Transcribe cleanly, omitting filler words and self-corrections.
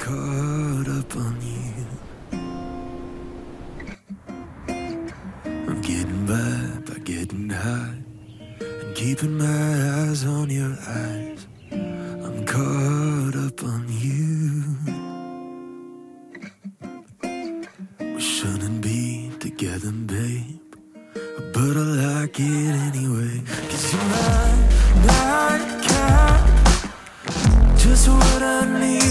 caught up on you. I'm getting by getting high and keeping my eyes on your eyes. I'm caught up on you. We shouldn't be together, babe, but I like it anyway. 'Cause you're my nightcap, just what I need.